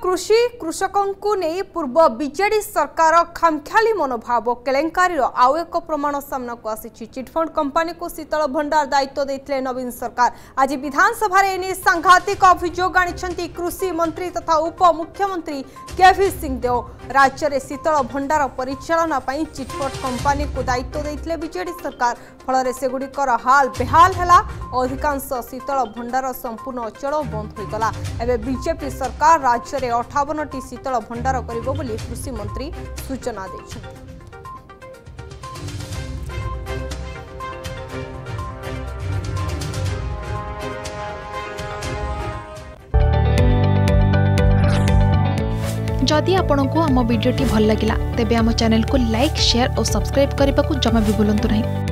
कृषि कृषकों को नहीं पूर्व बीजेडी सरकार खामख्याली मनोभाव केलेंकारी आउ एक प्रमाण सामना को आसी। चिटफंड कंपनी को शीतल भंडार दायित्व देते नवीन सरकार। आज विधानसभा एने सांघातिक अभियोग आनी कृषि मंत्री तथा उप मुख्यमंत्री केवी सिंहदेव। राज्य में शीतल भंडार परिचालना चिटफंड कंपनी को दायित्व देते बीजेडी सरकार। फल सेगुड़िकर हाल बेहाल है। अधिकांश शीतल भंडार संपूर्ण अचल बंद होगला। एवं बीजेपी सरकार राज्य में 58टी शीतल भंडार करिबो बोली कृषि मंत्री सूचना दैछथि। जदि आपंक आम भिडी भल लगा तेब आम चैनल को लाइक शेयर और सब्सक्राइब करने को जमा भी भूलु नहीं।